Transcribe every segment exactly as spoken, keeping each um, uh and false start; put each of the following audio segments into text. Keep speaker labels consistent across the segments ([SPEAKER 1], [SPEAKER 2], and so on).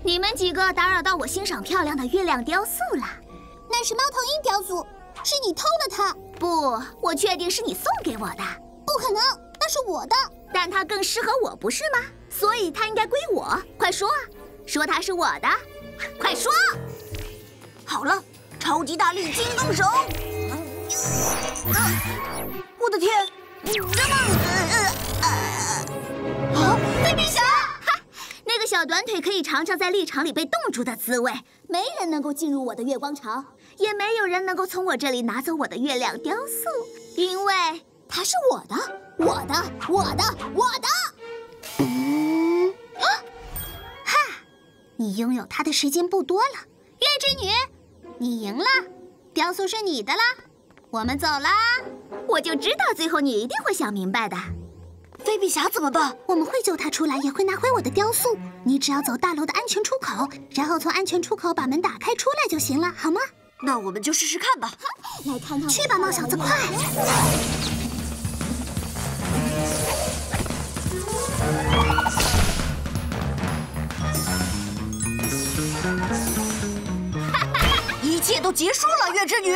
[SPEAKER 1] 你们几个打扰到我欣赏漂亮的月亮雕塑了。
[SPEAKER 2] 那是猫头鹰雕塑，是你偷了它。
[SPEAKER 1] 不，我确定是你送给我的。
[SPEAKER 2] 不可能，那是我的。
[SPEAKER 1] 但它更适合我，不是吗？所以它应该归我。快说啊，说它是我的，快说！
[SPEAKER 3] 好了，超级大力金刚手！啊、我的天，这么……啊，飞比侠！
[SPEAKER 1] 哈，那个小短腿可以尝尝在立场里被冻住的滋味。
[SPEAKER 2] 没人能够进入我的月光巢，
[SPEAKER 1] 也没有人能够从我这里拿走我的月亮雕塑，因为
[SPEAKER 2] 它是我的，我的，我的，我的。
[SPEAKER 1] 嗯，啊，哈，你拥有它的时间不多了，月之女，你赢了，雕塑是你的了，我们走啦。我就知道最后你一定会想明白的。
[SPEAKER 3] 飞比侠怎么办？
[SPEAKER 1] 我们会救他出来，也会拿回我的雕塑。你只要走大楼的安全出口，然后从安全出口把门打开出来就行了，好吗？
[SPEAKER 3] 那我们就试试看吧。
[SPEAKER 2] 来看看，
[SPEAKER 1] 去吧，猫小子，快！
[SPEAKER 3] 一切都结束了，月之女。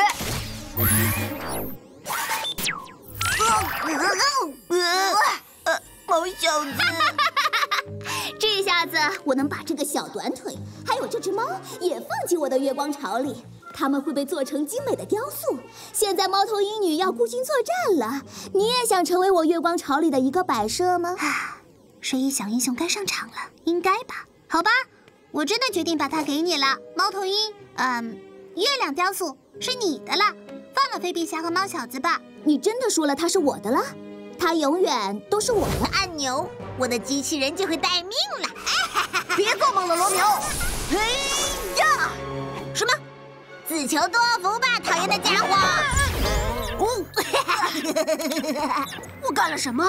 [SPEAKER 3] 呃，猫小子，
[SPEAKER 1] 这下子我能把这个小短腿，还有这只猫也放进我的月光巢里，它们会被做成精美的雕塑。现在猫头鹰女要孤军作战了，你也想成为我月光巢里的一个摆设吗？啊，睡衣小英雄该上场了，应该吧？好吧，我真的决定把它给你了，猫头鹰。嗯，月亮雕塑是你的了，放了飞比侠和猫小子吧。你真的说了它是我的了？它永远都是我的。
[SPEAKER 3] 按钮，我的机器人就会待命了。别做梦了，罗密欧！嘿呀！什么？自求多福吧，讨厌的家伙！哦，我干了什么？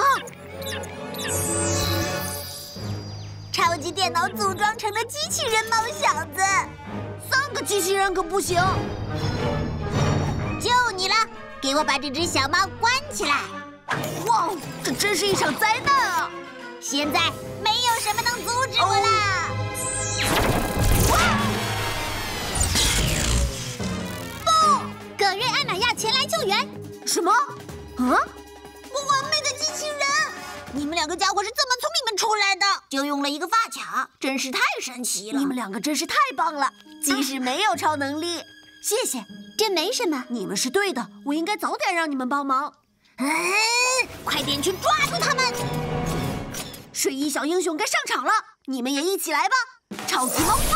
[SPEAKER 3] 超级电脑组装成了机器人猫小子，三个机器人可不行。就你了，给我把这只小猫关起来！哇，这真是一场灾难啊！现在没有什么能阻止我了。
[SPEAKER 1] 不，葛瑞艾玛亚前来救援。
[SPEAKER 3] 什么？啊？不完美的机器人！你们两个家伙是怎么从里面出来的？就用了一个发卡，真是太神奇了！你们两个真是太棒了，即使没有超能力，谢谢。
[SPEAKER 1] 这没什么，
[SPEAKER 3] 你们是对的，我应该早点让你们帮忙。嗯，快点去抓住他们！睡衣小英雄该上场了，你们也一起来吧！超级猫速！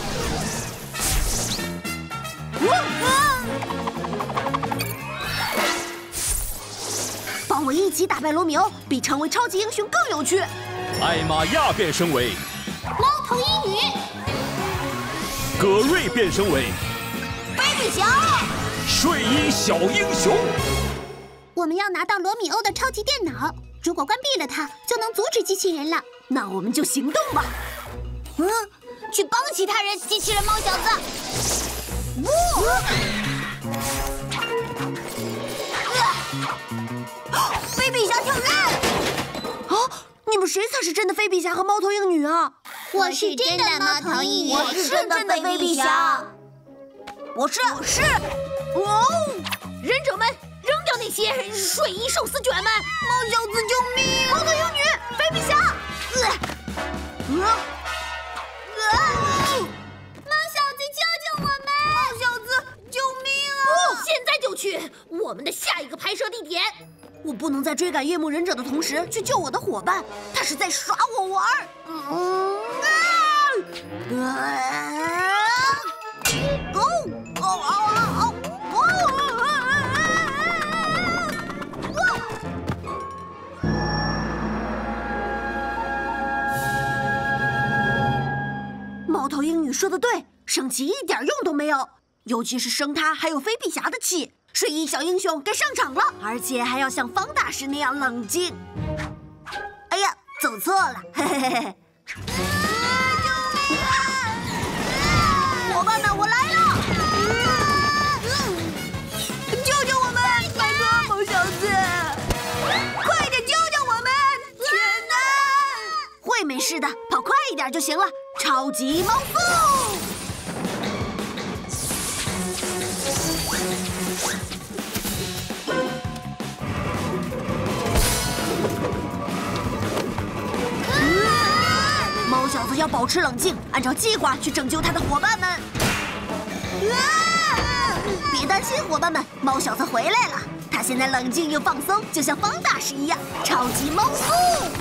[SPEAKER 3] 帮我一起打败罗密欧，比成为超级英雄更有趣。
[SPEAKER 4] 艾玛亚变身为
[SPEAKER 2] 猫头鹰女，
[SPEAKER 4] 葛瑞变身为
[SPEAKER 3] 飞比侠，
[SPEAKER 4] 睡衣小英雄。
[SPEAKER 1] 我们要拿到罗密欧的超级电脑，如果关闭了它，就能阻止机器人了。
[SPEAKER 3] 那我们就行动吧。嗯，去帮其他人，机器人猫小子。哇！飞比侠挑战！啊，你们谁才是真的飞比侠和猫头鹰女啊？
[SPEAKER 1] 我是真的猫头鹰女，
[SPEAKER 3] 我是真的飞比侠。我是我是。哦，忍者们！扔掉那些睡衣寿司卷们！猫小子救命！猫头鹰女，飞比侠！呃，呃，呃！
[SPEAKER 2] 猫小子救救我们！
[SPEAKER 3] 猫小子救命啊！现在就去我们的下一个拍摄地点。我不能在追赶夜幕忍者的同时去救我的伙伴，他是在耍我玩儿。嗯啊！哦哦哦哦！猫头鹰女说的对，生气一点用都没有，尤其是生她还有飞比侠的气。睡衣小英雄该上场了，而且还要像方大师那样冷静。哎呀，走错了，嘿嘿嘿嘿！伙伴们，我来了！救救我们！拜托，猫小子，快点救救我们！天哪！会没事的，跑快一点就行了。 超级猫速！猫小子要保持冷静，按照计划去拯救他的伙伴们。啊！别担心，伙伴们，猫小子回来了。他现在冷静又放松，就像方大师一样，超级猫速！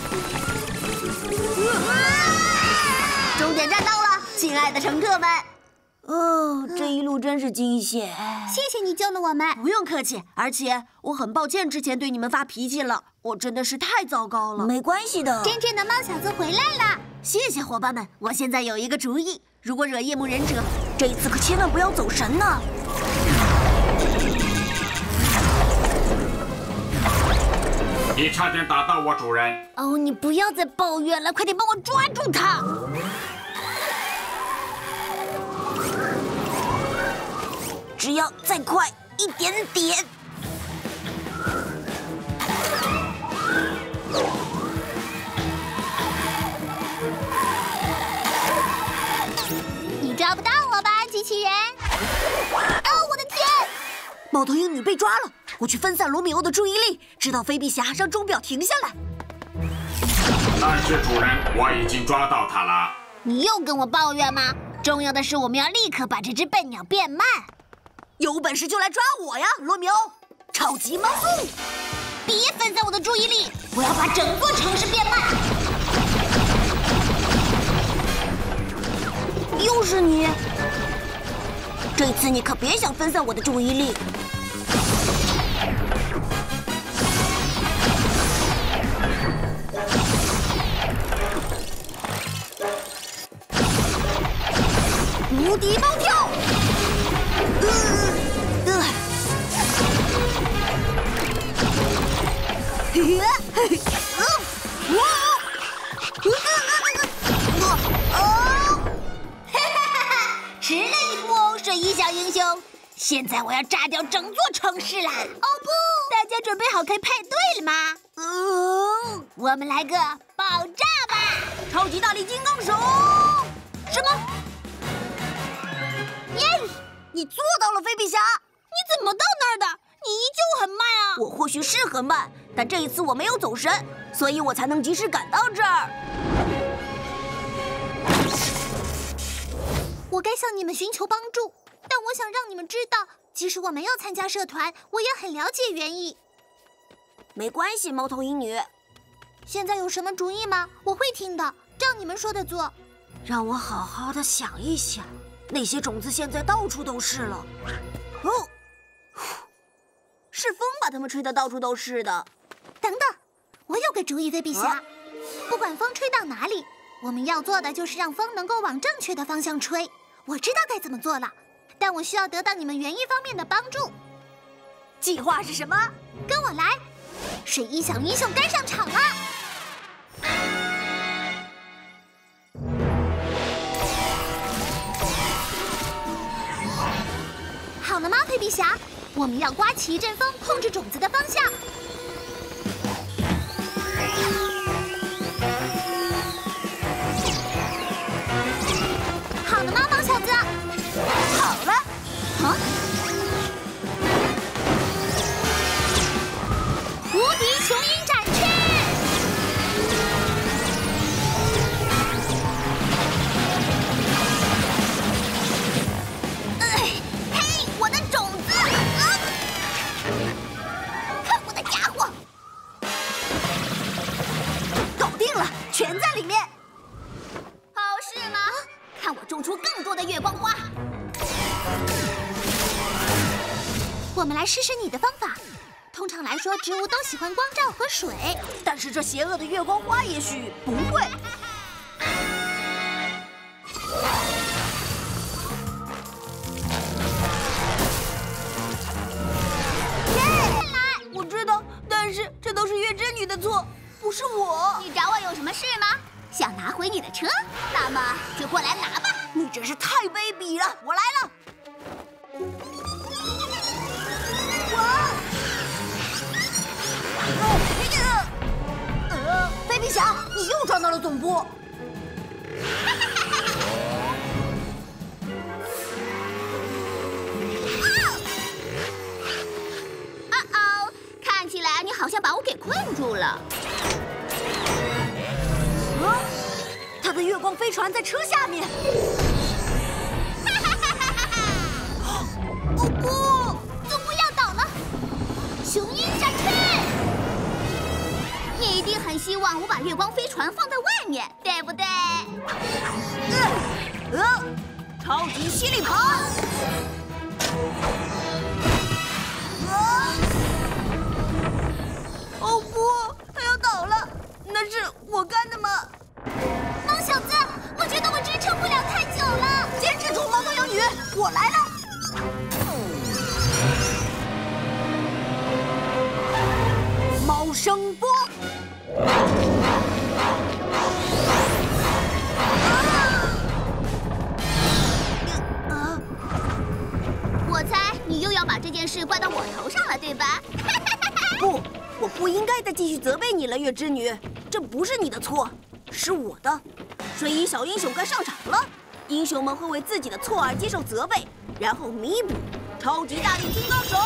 [SPEAKER 3] 终点站到了，亲爱的乘客们。哦，这一路真是惊险。
[SPEAKER 1] 谢谢你救了我们。
[SPEAKER 3] 不用客气，而且我很抱歉之前对你们发脾气了，我真的是太糟糕了。
[SPEAKER 2] 没关系的。
[SPEAKER 1] 真正的猫小子回来了。
[SPEAKER 3] 谢谢伙伴们，我现在有一个主意，如果惹夜幕忍者，这一次可千万不要走神呢。
[SPEAKER 5] 你差点打到我，主人。
[SPEAKER 3] 哦，你不要再抱怨了，快点帮我抓住他！只要再快一点点。
[SPEAKER 1] 你抓不到我吧，机器人？哦，我的天！
[SPEAKER 3] 猫头鹰女被抓了，我去分散罗密欧的注意力，直到菲比侠让钟表停下来。
[SPEAKER 5] 但是主人，我已经抓到它了。
[SPEAKER 1] 你又跟我抱怨吗？重要的是我们要立刻把这只笨鸟变慢。
[SPEAKER 3] 有本事就来抓我呀，罗密欧！超级猫速！
[SPEAKER 1] 别分散我的注意力，我要把整座城市变慢。
[SPEAKER 3] 又是你！这次你可别想分散我的注意力。无敌猫跳！呃呃，嘿嘿，呃，哇！
[SPEAKER 1] 迟了一步哦，水翼小英雄！现在我要炸掉整座城市啦！哦不，大家准备好开派对了吗？
[SPEAKER 3] 嗯，
[SPEAKER 1] 我们来个爆炸吧！
[SPEAKER 3] 超级大力金刚手！什么？
[SPEAKER 1] 耶！
[SPEAKER 3] 你做到了，菲比侠！
[SPEAKER 1] 你怎么到那儿的？你依旧很慢啊！
[SPEAKER 3] 我或许是很慢，但这一次我没有走神，所以我才能及时赶到这儿。
[SPEAKER 1] 我该向你们寻求帮助，但我想让你们知道，即使我没有参加社团，我也很了解园艺。
[SPEAKER 3] 没关系，猫头鹰女。
[SPEAKER 1] 现在有什么主意吗？我会听的，照你们说的做。
[SPEAKER 3] 让我好好的想一想，那些种子现在到处都是了。哦，是风把它们吹得到处都是的。
[SPEAKER 1] 等等，我有个主意，菲比侠。啊、不管风吹到哪里，我们要做的就是让风能够往正确的方向吹。我知道该怎么做了，但我需要得到你们园艺方面的帮助。
[SPEAKER 3] 计划是什么？
[SPEAKER 1] 跟我来！水翼小英雄该上场了。好了吗，菲比侠？我们要刮起一阵风，控制种子的方向。好了吗，猫小子？
[SPEAKER 3] 好了。
[SPEAKER 1] 啊！无敌雄鹰展翅！哎，嘿，我的种子！啊！看我的家伙！
[SPEAKER 3] 搞定了，全在里面。
[SPEAKER 1] 好事吗？看我种出更多的月光花！我们来试试你的方法。通常来说，植物都喜欢光照和水，
[SPEAKER 3] 但是这邪恶的月光花也许不会。我知道，但是这都是月之女的错，不是我。
[SPEAKER 1] 你找我有什么事吗？想拿回你的车？那么就过来拿吧。
[SPEAKER 3] 你真是太卑鄙了！我来了。呃，菲比侠，你又撞到了总部。 住了。啊！他的月光飞船在车下面。
[SPEAKER 1] 哦不，总部要倒了！雄鹰展翅。你一定很希望我把月光飞船放在外面，对不对？
[SPEAKER 3] 呃，呃超级吸力盘！啊！哦不，它要倒了！那是我干的吗？
[SPEAKER 1] 猫小子，我觉得我支撑不了太久了。
[SPEAKER 3] 坚持住，猫头鹰女，我来了！猫声波！啊！
[SPEAKER 1] 我猜你又要把这件事怪到我头上了，对吧？
[SPEAKER 3] 不，我不应该再继续责备你了，月之女，这不是你的错，是我的。水翼小英雄该上场了，英雄们会为自己的错而接受责备，然后弥补。超级大力金刚手！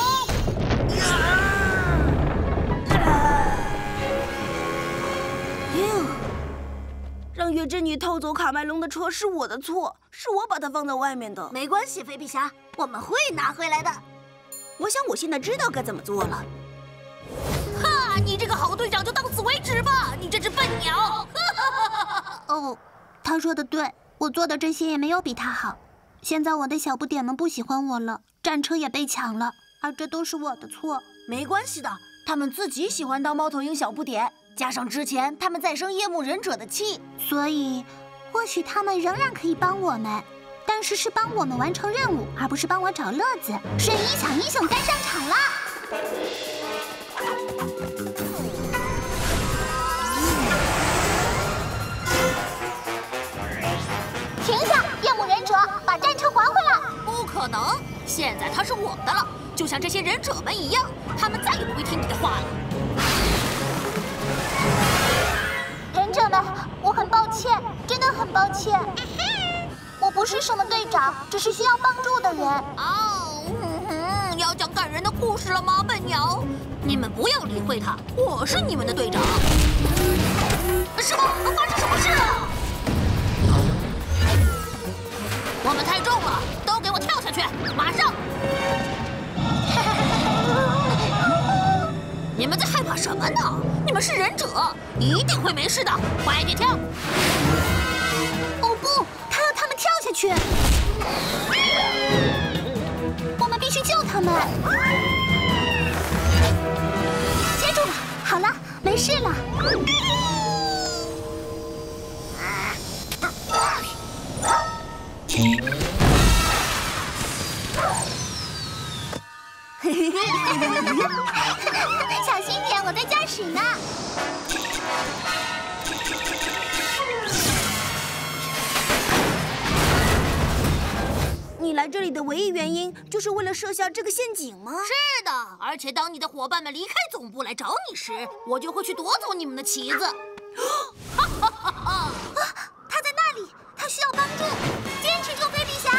[SPEAKER 3] 哟，让月之女偷走卡麦隆的车是我的错，是我把它放在外面的。
[SPEAKER 2] 没关系，菲比侠，我们会拿回来的。
[SPEAKER 3] 我想我现在知道该怎么做了。
[SPEAKER 2] 哈，你这个好队长就到此为止吧，你这只笨鸟！
[SPEAKER 6] 哦，他说的对，我做的这些也没有比他好。现在我的小不点们不喜欢我了，战车也被抢了，而这都是我的错。
[SPEAKER 2] 没关系的，他们自己喜欢当猫头鹰小不点，加上之前他们在生夜幕忍者的气，
[SPEAKER 6] 所以或许他们仍然可以帮我们，但是是帮我们完成任务，而不是帮我找乐子。水翼小英雄该上场了。
[SPEAKER 1] 停下，夜幕忍者，把战车还回来！
[SPEAKER 2] 不可能，现在它是我的了，就像这些忍者们一样，他们再也不会听你的话了。
[SPEAKER 6] 忍者们，我很抱歉，真的很抱歉。我不是什么队长，只是需要帮助的人。
[SPEAKER 2] 哦，嗯哼，要讲感人的故事了吗，笨鸟？你们不要理会他，我是你们的队长。什么？发生什么事了？我们太重了，都给我跳下去！马上！你们在害怕什么呢？你们是忍者，一定会没事的。快点跳！
[SPEAKER 6] 哦不，他要他们跳下去！我们必须救他们！接住了，好了，没事了。
[SPEAKER 1] 小心点，我在驾驶呢。
[SPEAKER 3] 你来这里的唯一原因就是为了设下这个陷阱吗？
[SPEAKER 2] 是的，而且当你的伙伴们离开总部来找你时，我就会去夺走你们的旗子。哈哈哈哈！
[SPEAKER 6] 啊，他在那里，他需要帮助，坚持住，菲比侠！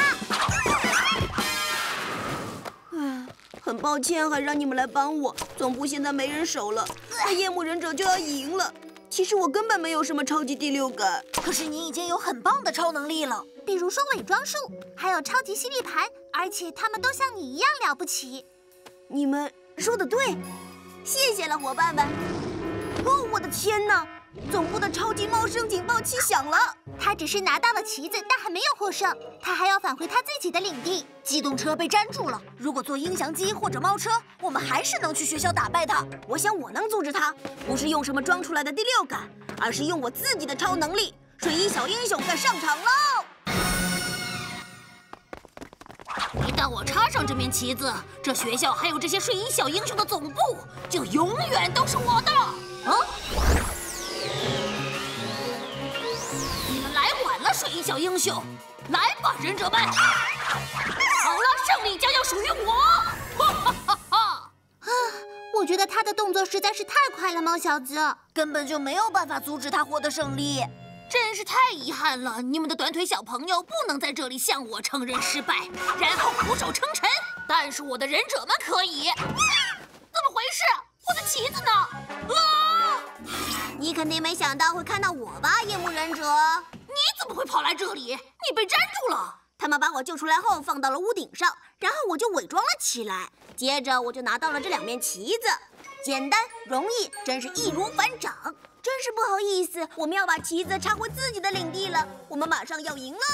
[SPEAKER 3] 唉，很抱歉，还让你们来帮我。总部现在没人守了，那夜幕忍者就要赢了。其实我根本没有什么超级第六感，
[SPEAKER 2] 可是你已经有很棒的超能力了，
[SPEAKER 6] 比如说伪装术，还有超级吸力盘，而且他们都像你一样了不起。
[SPEAKER 3] 你们说的对，谢谢了，伙伴们。哦，我的天哪！总部的超级猫声警报器响了。
[SPEAKER 6] 他只是拿到了旗子，但还没有获胜，他还要返回他自己的领地。
[SPEAKER 2] 机动车被粘住了，如果坐鹰翔机或者猫车，我们还是能去学校打败他。
[SPEAKER 3] 我想我能阻止他，不是用什么装出来的第六感，而是用我自己的超能力。水翼小英雄该上场喽！
[SPEAKER 2] 一旦我插上这面旗子，这学校还有这些睡鹰小英雄的总部，就永远都是我的。啊！你们来晚了，睡鹰小英雄，来吧，忍者们！好了，胜利将要属于我！哈哈哈哈！
[SPEAKER 6] 啊，我觉得他的动作实在是太快了，猫小子，
[SPEAKER 2] 根本就没有办法阻止他获得胜利。真是太遗憾了，你们的短腿小朋友不能在这里向我承认失败，然后俯首称臣。但是我的忍者们可以。怎么回事？我的旗子呢？啊！
[SPEAKER 3] 你肯定没想到会看到我吧，夜幕忍者？
[SPEAKER 2] 你怎么会跑来这里？你被粘住了。
[SPEAKER 3] 他们把我救出来后放到了屋顶上，然后我就伪装了起来。接着我就拿到了这两面旗子，简单容易，真是易如反掌。真是不好意思，我们要把旗子插回自己的领地了。我们马上要赢了。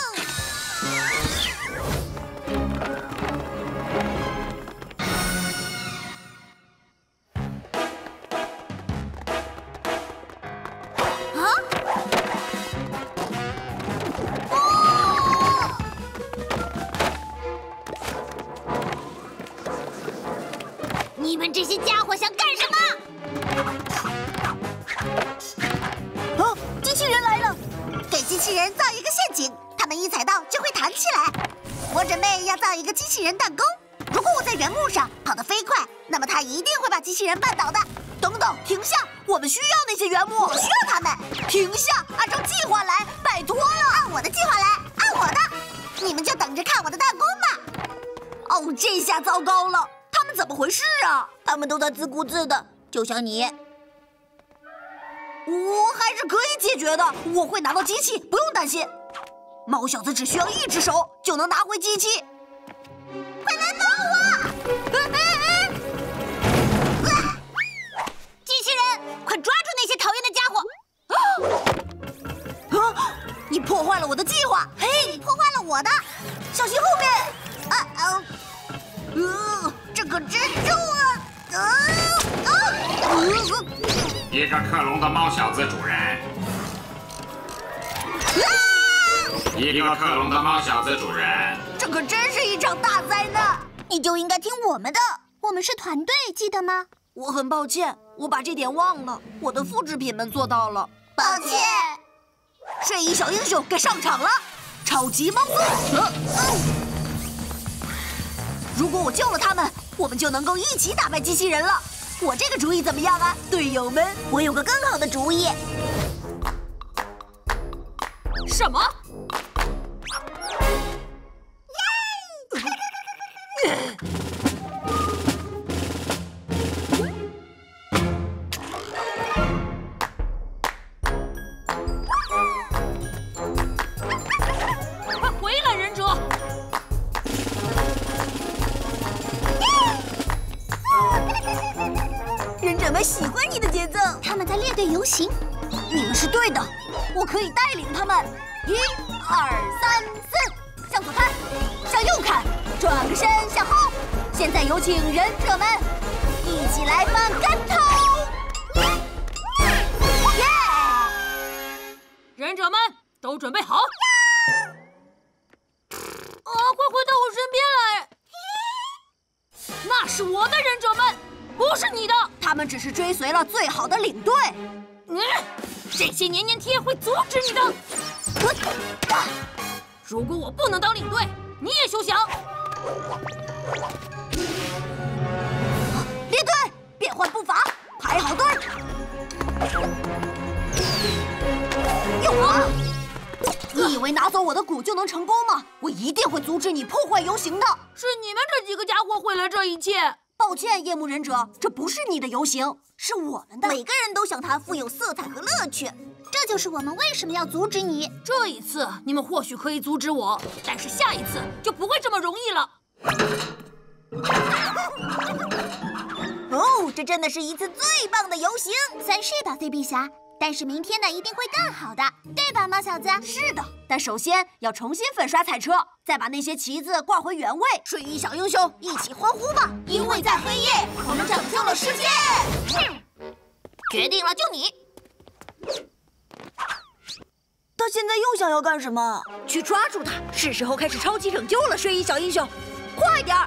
[SPEAKER 2] 你们这些家伙想干什么？
[SPEAKER 3] 哦，机器人来了！给机器人造一个陷阱，他们一踩到就会弹起来。我准备要造一个机器人弹弓，如果我在原木上跑得飞快，那么它一定会把机器人绊倒的。等等，停下！我们需要那些原木，我需要他们。停下，按照计划来，拜托了。按我的计划来，按我的。你们就等着看我的弹弓吧。哦，这下糟糕了。他们怎么回事啊？他们都在自顾自的，就像你。我还是可以解决的，我会拿到机器，不用担心。猫小子只需要一只手就能拿回机器。快来帮我！机器人，快抓住那些讨厌的家伙！啊！你破坏了我的计划！嘿，你破坏了我的！小心后面！啊啊！呃，这可真重啊！啊啊！呃
[SPEAKER 5] 一个克隆的猫小子主人，
[SPEAKER 3] 啊
[SPEAKER 5] 一个克隆的猫小子主人，
[SPEAKER 3] 这可真是一场大灾难！你就应该听我们的，我们是团队，记得吗？
[SPEAKER 7] 我很抱歉，我把这点忘了。我的复制品们做到了。
[SPEAKER 3] 抱歉。
[SPEAKER 7] 睡衣小英雄该上场了，超级猫速！呃嗯如果我救了他们，我们就能够一起打败机器人了。我这个主意怎么样啊，队友们？
[SPEAKER 3] 我有个更好的主意。
[SPEAKER 2] 什么？快回来，忍者！
[SPEAKER 3] 忍者们喜欢你的节奏，他们在列队游行。
[SPEAKER 7] 你们是对的，我可以带领他们。一、二、三、四，向左看，向右看，转个身向后。现在有请忍者们一起来翻跟头。耶！
[SPEAKER 2] 忍者们都准备好。啊，快回到我身边来！那是我的忍者们，不是你的。
[SPEAKER 7] 他们只是追随了最好的领队。
[SPEAKER 2] 嗯，这些黏黏贴会阻止你的。如果我不能当领队，你也休想。
[SPEAKER 7] 列队，变换步伐，排好队。有啊！你以为拿走我的鼓就能成功吗？我一定会阻止你破坏游行的。
[SPEAKER 2] 是你们这几个家伙毁了这一切。
[SPEAKER 7] 抱歉，夜幕忍者，这不是你的游行，是我们的。
[SPEAKER 3] 每个人都想它富有色彩和乐趣，这就是我们为什么要阻止你。
[SPEAKER 2] 这一次你们或许可以阻止我，但是下一次就不会这么容易了。
[SPEAKER 3] 哦，这真的是一次最棒的游行。算是吧，飞陛下。但是明天的一定会更好的，对吧，猫小子？
[SPEAKER 7] 是的，但首先要重新粉刷彩车，再把那些旗子挂回原位。睡衣小英雄，一起欢呼吧！
[SPEAKER 3] 因为在黑夜，我们拯救了世界。
[SPEAKER 2] 决定了，就你。
[SPEAKER 7] 他现在又想要干什么？去抓住他！是时候开始超级拯救了，睡衣小英雄，快点儿！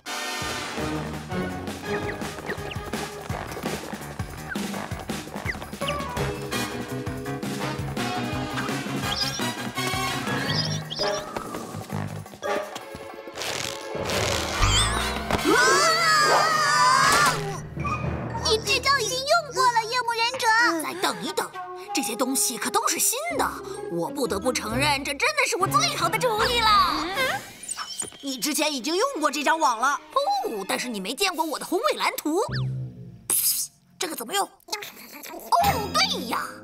[SPEAKER 3] 你这招已经用过了，夜幕忍者。
[SPEAKER 2] 再等一等，这些东西可都是新的，我不得不承认，这真的是我最好的主意了。
[SPEAKER 7] 你之前已经用过这张网了
[SPEAKER 2] 哦，但是你没见过我的宏伟蓝图。这个怎么用？哦，对呀。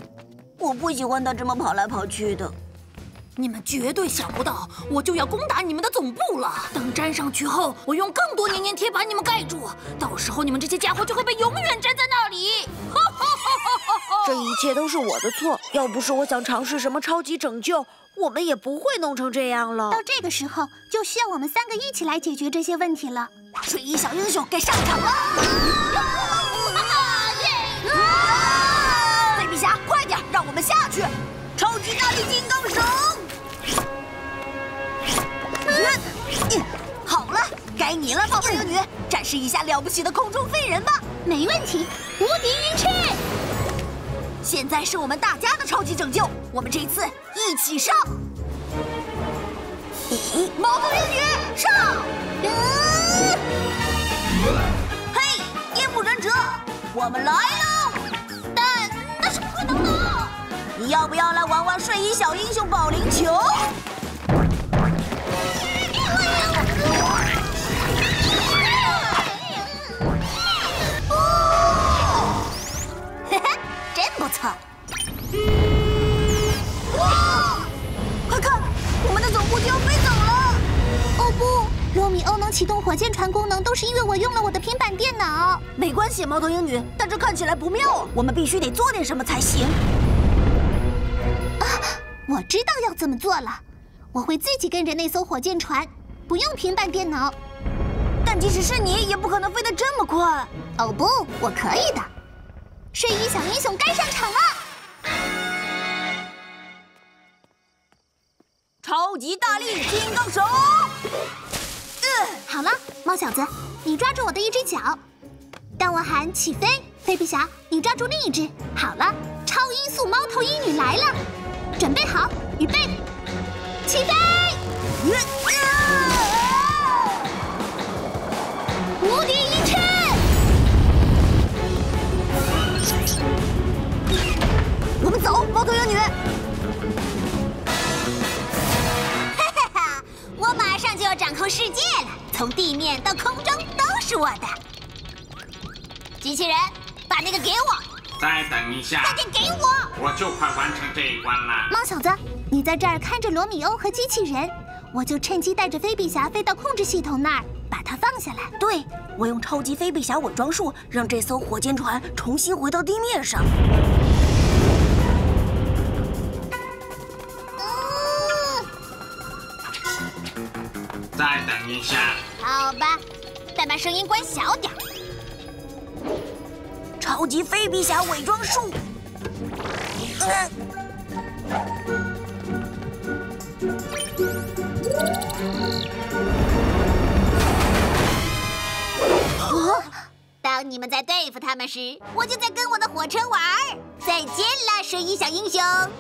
[SPEAKER 7] 我不喜欢他这么跑来跑去的。
[SPEAKER 2] 你们绝对想不到，我就要攻打你们的总部了。等粘上去后，我用更多粘粘贴把你们盖住，到时候你们这些家伙就会被永远粘在那里。
[SPEAKER 3] 这一切都是我的错，要不是我想尝试什么超级拯救，我们也不会弄成这样了。
[SPEAKER 6] 到这个时候，就需要我们三个一起来解决这些问题了。
[SPEAKER 7] 睡衣小英雄该上场了！菲比侠，快点，让我们下去！超级大力金刚手！好了，该你了，猫头鹰女，展示一下了不起的空中飞人吧！
[SPEAKER 6] 没问题，无敌云翅！
[SPEAKER 7] 现在是我们大家的超级拯救，我们这次一起上！猫头鹰女上！嘿，夜幕忍者，我们来喽！
[SPEAKER 2] 但那是不可能的。
[SPEAKER 7] 你要不要来玩玩睡衣小英雄保龄球？嘿嘿，真不错！哇！快看，我们的总部就要飞走了！
[SPEAKER 6] 哦不，罗密欧能启动火箭船功能，都是因为我用了我的平板电脑。
[SPEAKER 7] 没关系，猫头鹰女，但这看起来不妙啊！我们必须得做点什么才行。
[SPEAKER 6] 啊，我知道要怎么做了，我会自己跟着那艘火箭船，不用平板电脑。
[SPEAKER 7] 但即使是你，也不可能飞得这么快。
[SPEAKER 6] 哦不，我可以的。睡衣小英雄该上场了！
[SPEAKER 7] 超级大力金刚手！
[SPEAKER 6] 呃，好了，猫小子，你抓住我的一只脚。当我喊起飞，菲比侠，你抓住另一只。好了，超音速猫头鹰女来了，准备好，预备，起飞！无敌一翅！
[SPEAKER 7] 我们走，猫头鹰女。
[SPEAKER 1] 哈哈哈！我马上就要掌控世界了，从地面到空中都是我的。机器人，把那个给我！
[SPEAKER 5] 再等一下，
[SPEAKER 1] 快点给我！
[SPEAKER 5] 我就快完成这一关了。
[SPEAKER 6] 猫小子，你在这儿看着罗密欧和机器人，我就趁机带着菲比侠飞到控制系统那儿，把它放下来。
[SPEAKER 7] 对，我用超级菲比侠伪装术，让这艘火箭船重新回到地面上。
[SPEAKER 5] 再等一下。
[SPEAKER 1] 好吧，但把声音关小点。
[SPEAKER 7] 超级菲比侠伪装术。呃
[SPEAKER 1] 当你们在对付他们时，我就在跟我的火车玩儿。再见啦，睡衣小英雄！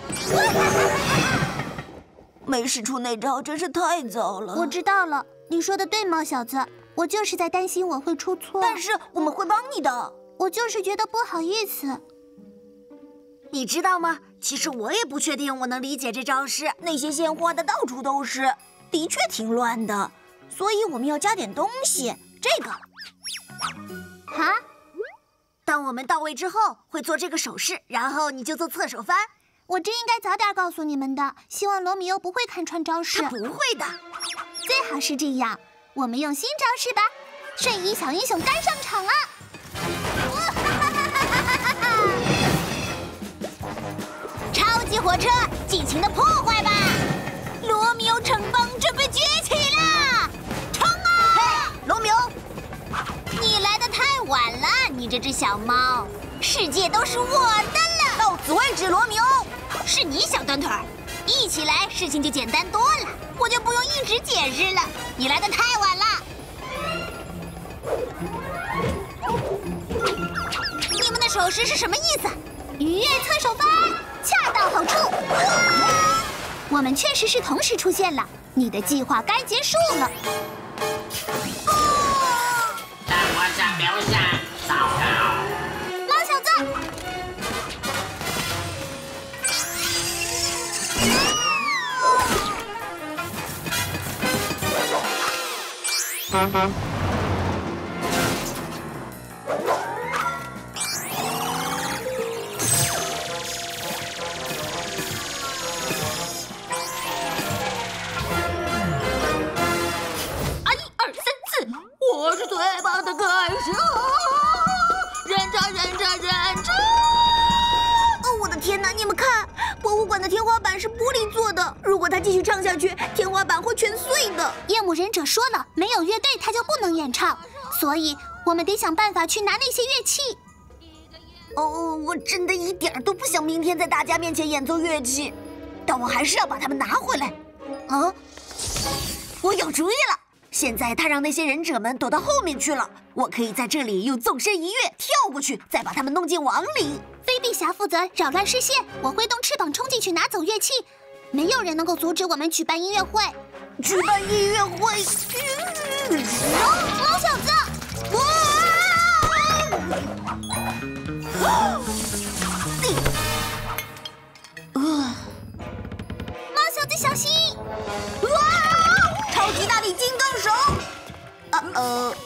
[SPEAKER 7] 没使出那招真是太早了。
[SPEAKER 6] 我知道了，你说的对，猫小子，我就是在担心我会出错。
[SPEAKER 7] 但是我们会帮你的。
[SPEAKER 6] 我就是觉得不好意思。
[SPEAKER 7] 你知道吗？其实我也不确定我能理解这招式，那些线画的到处都是，的确挺乱的。所以我们要加点东西，这个。
[SPEAKER 6] 哈？
[SPEAKER 7] 当我们到位之后，会做这个手势，然后你就做侧手翻。
[SPEAKER 6] 我真应该早点告诉你们的，希望罗密欧不会看穿招式。
[SPEAKER 7] 他不会的，
[SPEAKER 6] 最好是这样。我们用新招式吧，睡衣小英雄该上场了。
[SPEAKER 1] 超级火车，尽情的破坏吧！罗密欧城邦准备崛起啦！冲啊！
[SPEAKER 7] 嘿，罗密欧，
[SPEAKER 1] 你来的太晚了，你这只小猫，世界都是我的了。
[SPEAKER 7] 到此为止，罗密欧。
[SPEAKER 1] 是你小短腿儿，一起来事情就简单多了，我就不用一直解释了。你来的太晚了。你们的手势是什么意思？
[SPEAKER 6] 愉悦侧手翻，恰到好处。我们确实是同时出现了，你的计划该结束了。
[SPEAKER 5] 在我上留下，糟糕！
[SPEAKER 6] 猫小子。
[SPEAKER 3] 你们看，博物馆的天花板是玻璃做的，如果他继续唱下去，天花板会全碎的。
[SPEAKER 6] 夜幕忍者说了，没有乐队他就不能演唱，所以我们得想办法去拿那些乐器。
[SPEAKER 7] 哦，我真的一点都不想明天在大家面前演奏乐器，但我还是要把它们拿回来。啊，我有主意了！现在他让那些忍者们躲到后面去了，我可以在这里用纵身一跃跳过去，再把他们弄进网里。
[SPEAKER 6] 菲比侠负责扰乱视线，我挥动翅膀冲进去拿走乐器，没有人能够阻止我们举办音乐会。
[SPEAKER 7] 举办音乐会！
[SPEAKER 6] 猫小子！猫小子，小心！
[SPEAKER 7] 哇！超级大力金刚手！啊呃！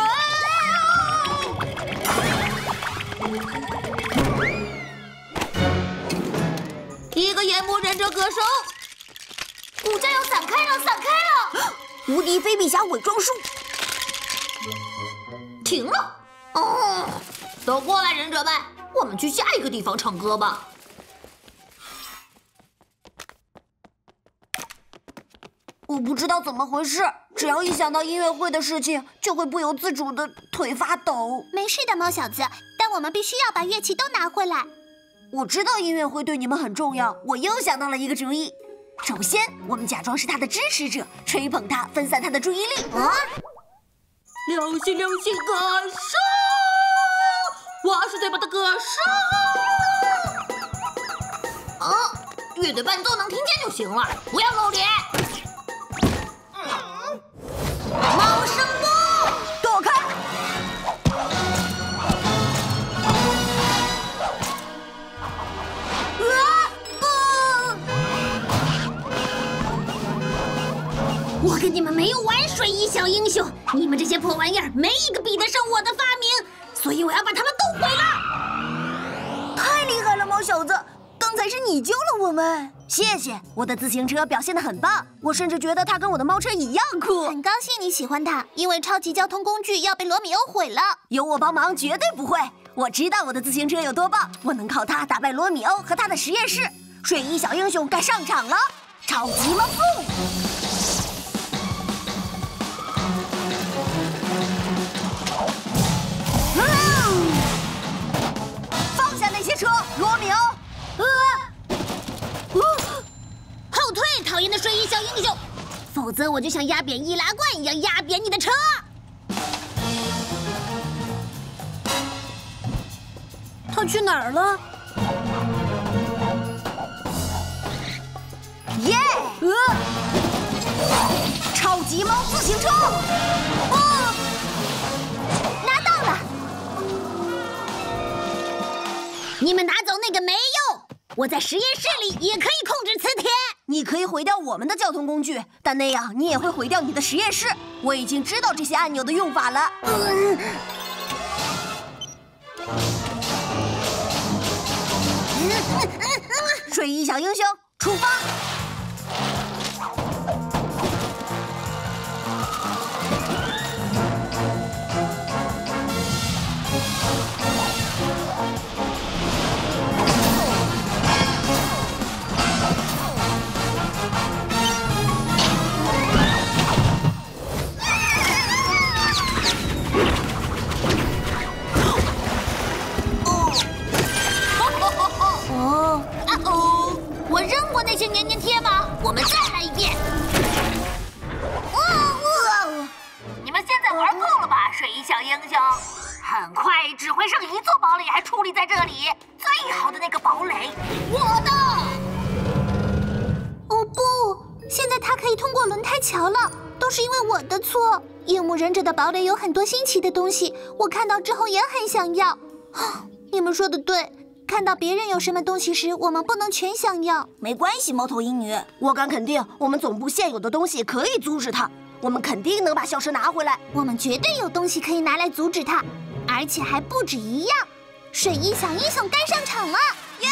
[SPEAKER 2] 一个夜幕忍者歌手，骨架要散开了，散开了！
[SPEAKER 7] 无敌菲比侠伪装术
[SPEAKER 2] 停了。哦，都过来，忍者们，我们去下一个地方唱歌吧。
[SPEAKER 7] 我不知道怎么回事，只要一想到音乐会的事情，就会不由自主的腿发抖。
[SPEAKER 6] 没事的，猫小子，但我们必须要把乐器都拿回来。
[SPEAKER 7] 我知道音乐会对你们很重要，我又想到了一个主意。首先，我们假装是他的支持者，吹捧他，分散他的注意力。啊！
[SPEAKER 2] 流星流星歌声，我是最棒的歌声。啊，乐队伴奏能听见就行了，不要露脸。猫声部，
[SPEAKER 7] 躲开！
[SPEAKER 2] 我跟你们没有玩水翼小英雄，你们这些破玩意儿没一个比得上我的发明，所以我要把他们都毁了！
[SPEAKER 3] 太厉害了，猫小子！刚才是你救了我们，
[SPEAKER 7] 谢谢。我的自行车表现得很棒，我甚至觉得它跟我的猫车一样酷。
[SPEAKER 6] 很高兴你喜欢它，因为超级交通工具要被罗密欧毁了。
[SPEAKER 7] 有我帮忙，绝对不会。我知道我的自行车有多棒，我能靠它打败罗密欧和他的实验室。睡衣小英雄该上场了，超级猫步！嗯，放下那些车，罗密欧！
[SPEAKER 2] 啊！啊！后退，讨厌的睡衣小英雄，否则我就像压扁易拉罐一样压扁你的车！
[SPEAKER 3] 他去哪儿了？
[SPEAKER 7] 耶！呃，超级猫自行车！
[SPEAKER 6] 哦，拿到了！
[SPEAKER 2] 你们拿走那个没用，我在实验室里也可以控制磁铁。
[SPEAKER 7] 你可以毁掉我们的交通工具，但那样你也会毁掉你的实验室。我已经知道这些按钮的用法了。嗯睡衣小英雄出发！
[SPEAKER 2] 哦，啊哦！我扔过那些粘粘贴吗？我们再来一遍。哦哦！你们现在玩够了吧，睡衣小英雄？很快只会剩一座堡垒还矗立在这里，最好的那个堡垒，我的！
[SPEAKER 6] 哦不，现在他可以通过轮胎桥了，都是因为我的错。夜幕忍者的堡垒有很多新奇的东西，我看到之后也很想要。你们说的对。看到别人有什么东西时，我们不能全想要。
[SPEAKER 7] 没关系，猫头鹰女，我敢肯定，我们总部现有的东西可以阻止它。我们肯定能把校车拿回来。
[SPEAKER 6] 我们绝对有东西可以拿来阻止它，而且还不止一样。水衣小英雄该上场了，
[SPEAKER 7] 耶！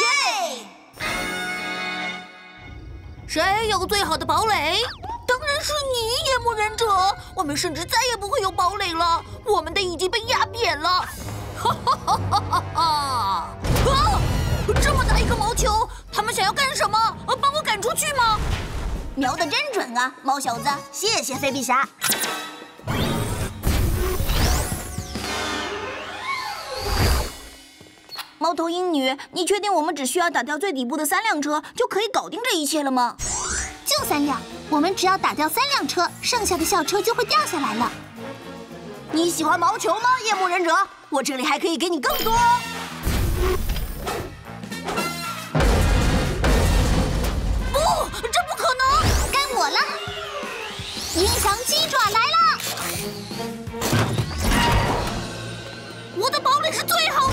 [SPEAKER 2] 谁有最好的堡垒？当然是你，夜幕忍者。我们甚至再也不会有堡垒了，我们的已经被压扁了。哈哈哈哈哈哈！啊！这么大一个毛球，
[SPEAKER 3] 他们想要干什么？呃，把我赶出去吗？
[SPEAKER 7] 瞄得真准啊，猫小子！谢谢菲比侠。猫头鹰女，你确定我们只需要打掉最底部的三辆车，就可以搞定这一切了吗？
[SPEAKER 6] 就三辆，我们只要打掉三辆车，剩下的校车就会掉下来了。
[SPEAKER 7] 你喜欢毛球吗，夜幕忍者？我这里还可以给你更多哦。
[SPEAKER 3] 不，这不可能！
[SPEAKER 6] 该我了，音响鸡爪来了！
[SPEAKER 3] 我的堡垒是最好